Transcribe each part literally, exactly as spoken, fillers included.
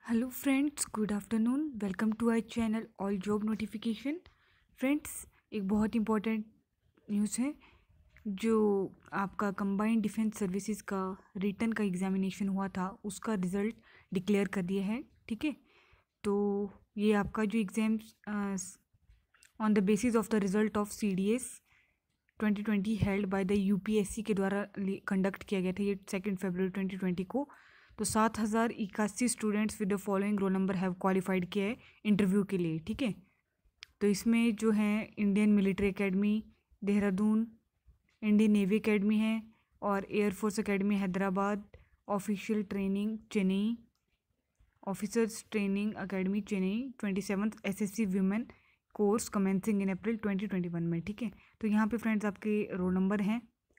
Hello friends, good afternoon. Welcome to our channel all job notification. Friends, एक बहुत important news है। जो आपका कंबाइंड डिफेंस सर्विसेज का रिटन का एग्जामिनेशन हुआ था, उसका रिज़ल्ट डिक्लेयर कर दिया है। ठीक है, तो ये आपका जो exams on the basis of the result of C D S twenty twenty held by the U P S C के द्वारा कंडक्ट किया गया था, ये सेकेंड फरवरी ट्वेंटी ट्वेंटी को। तो सात हज़ार इक्यासी students with the following roll number have qualified किया है इंटरव्यू के लिए। ठीक है, तो इसमें जो है Indian military academy Dehradun, Indian navy academy है, और air force academy Hyderabad, official training Chennai, officers training academy Chennai, twenty seventh S S C women course commencing in April twenty twenty one में। ठीक है, तो यहाँ पे फ्रेंड्स आपके रोल नंबर हैं।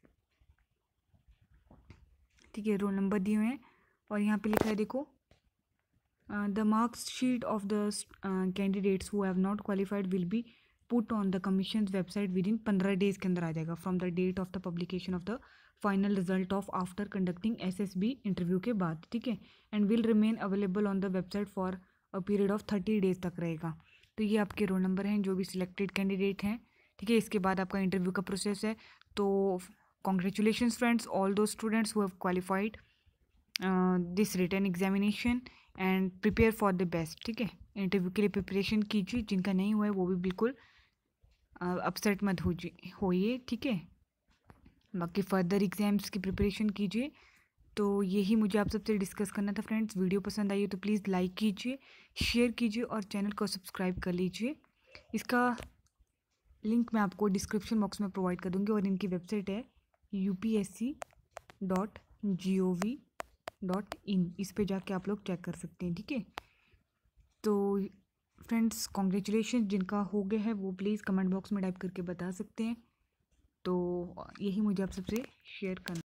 ठीक है, रोल नंबर दिए हुए हैं और यहाँ पे लिखा है, देखो, the marks sheet of the candidates who have not qualified will be put on the commission website within पंद्रह डेज के अंदर आ जाएगा from the date of the publication of the final result of after conducting S S B interview के बाद। ठीक है, and will remain available on the website for a period of thirty days तक रहेगा। तो ये आपके रोल नंबर हैं जो भी सिलेक्टेड कैंडिडेट हैं। ठीक है, इसके बाद आपका इंटरव्यू का प्रोसेस है। तो congratulations friends, all those students who have qualified this written examination and prepare for the best. ठीक है, इंटरव्यू के लिए प्रिपरेशन कीजिए। जिनका नहीं हुआ है वो भी बिल्कुल अपसेट मत होइए। ठीक है, बाकी फर्दर एग्जाम्स की प्रिपरेशन कीजिए। तो यही मुझे आप सबसे डिस्कस करना था फ्रेंड्स। वीडियो पसंद आई हो तो प्लीज़ लाइक कीजिए, शेयर कीजिए और चैनल को सब्सक्राइब कर लीजिए। इसका लिंक मैं आपको डिस्क्रिप्शन बॉक्स में प्रोवाइड कर दूँगी और इनकी वेबसाइट है U P S C dot G O V dot in. इस पे जाके आप लोग चेक कर सकते हैं। ठीक है, तो फ्रेंड्स कॉन्ग्रेचुलेशन। जिनका हो गया है वो प्लीज़ कमेंट बॉक्स में टाइप करके बता सकते हैं। तो यही मुझे आप सबसे शेयर करना